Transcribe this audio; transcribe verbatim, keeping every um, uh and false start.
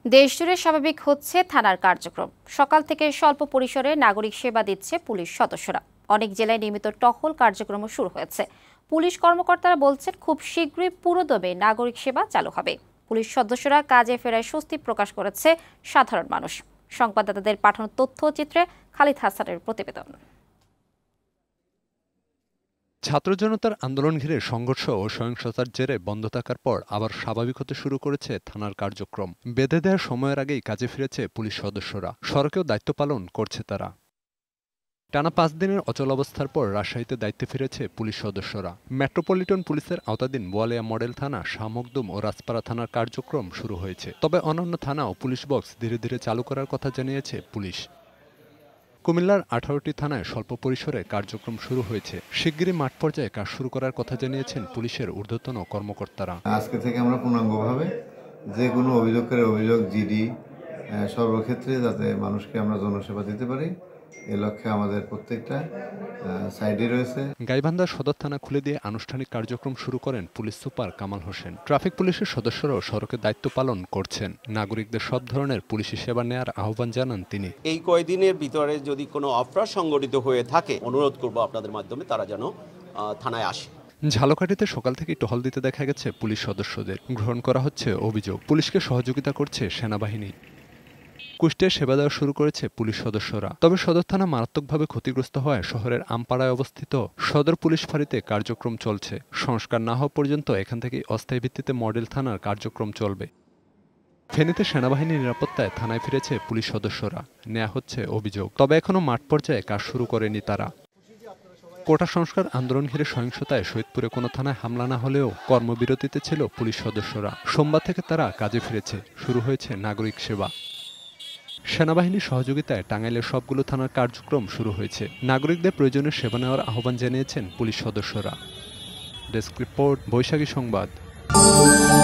দেশজুড়ে স্বাভাবিক হচ্ছে থানার কার্যক্রম। সকাল থেকে স্বল্প পরিসরে নাগরিক সেবা দিচ্ছে পুলিশ সদস্যরা। অনেক জেলায় নিয়মিত টহল কার্যক্রম শুরু হয়েছে। পুলিশ কর্মকর্তারা বলছেন খুব শীঘ্রই পুরোদমে নাগরিক সেবা চালু হবে। পুলিশ সদস্যরা কাজে ফেরায় স্বস্তি প্রকাশ করেছে সাধারণ মানুষ। সংবাদদাতাদের পাঠানো তথ্যচিত্রে খালিদ হাসানের প্রতিবেদন। ছাত্র জনতার আন্দোলন ঘিরে সংঘর্ষ ও সহিংসতার জেরে বন্ধ থাকার পর আবার স্বাভাবিক হতে শুরু করেছে থানার কার্যক্রম। বেঁধে দেওয়ার সময়ের আগেই কাজে ফিরেছে পুলিশ সদস্যরা। সড়কেও দায়িত্ব পালন করছে তারা। টানা পাঁচ দিনের অচলাবস্থার পর রাজশাহীতে দায়িত্বে ফিরেছে পুলিশ সদস্যরা। মেট্রোপলিটন পুলিশের আওতাধীন বোয়ালিয়া মডেল থানা, শাহমখদুম ও রাজপাড়া থানার কার্যক্রম শুরু হয়েছে। তবে অন্যান্য থানা ও পুলিশ বক্স ধীরে ধীরে চালু করার কথা জানিয়েছে পুলিশ। কুমিল্লার আঠারোটি থানায় স্বল্প পরিসরে কার্যক্রম শুরু হয়েছে। শিগগিরই মাঠ পর্যায়ে কাজ শুরু করার কথা জানিয়েছেন পুলিশের ঊর্ধ্বতন কর্মকর্তারা। আজকে থেকে আমরা পূর্ণাঙ্গভাবে যে কোনো অভিযোগকারী অভিযোগ জিডি সর্বক্ষেত্রে যাতে মানুষকে আমরা জনসেবা দিতে পারি, এ লক্ষ্যে আমাদের প্রত্যেকটা সাইডে রয়েছে। গাইবান্ধা সদর থানা খুলে দিয়ে আনুষ্ঠানিক কার্যক্রম শুরু করেন police super Kamal Hossain. Traffic পুলিশের সদস্যরাও সড়কে দায়িত্ব পালন করছেন। নাগরিকদের সব ধরনের পুলিশি সেবা নেওয়ার আহ্বান জানান তিনি। এই কয়েকদিনের ভিতরে যদি কোনো অপরাধ সংগঠিত হয়ে থাকে, অনুরোধ করব আপনাদের মাধ্যমে তারা যেন থানায় আসে। ঝালকাঠিতে সকাল থেকেই টহল দিতে দেখা গেছে পুলিশ সদস্যদের। গ্রহণ করা হচ্ছে অভিযোগ। পুলিশকে সহযোগিতা করছে সেনাবাহিনী। কুষ্টিয়ায় সেবা দেওয়া শুরু করেছে পুলিশ সদস্যরা। তবে সদর থানা মারাত্মকভাবে ক্ষতিগ্রস্ত হওয়ায় শহরের আমপাড়ায় অবস্থিত সদর পুলিশ ফাঁড়িতে কার্যক্রম চলছে। সংস্কার না হওয়া পর্যন্ত এখান থেকেই অস্থায়ী ভিত্তিতে মডেল থানার কার্যক্রম চলবে। ফেনীতে সেনাবাহিনীর নিরাপত্তায় থানায় ফিরেছে পুলিশ সদস্যরা। নেওয়া হচ্ছে অভিযোগ। তবে এখনও মাঠ পর্যায়ে কাজ শুরু করেনি তারা। কোটা সংস্কার আন্দোলন ঘিরে সহিংসতায় শহীদপুরে কোনো থানায় হামলা না হলেও কর্মবিরতিতে ছিল পুলিশ সদস্যরা। সোমবার থেকে তারা কাজে ফিরেছে। শুরু হয়েছে নাগরিক সেবা। সেনাবাহিনীর সহযোগিতায় টাঙ্গাইলের সবগুলো থানার কার্যক্রম শুরু হয়েছে। নাগরিকদের প্রয়োজনীয় সেবা নেওয়ার আহ্বান জানিয়েছেন পুলিশ সদস্যরা। ডেস্ক রিপোর্ট, বৈশাখী সংবাদ।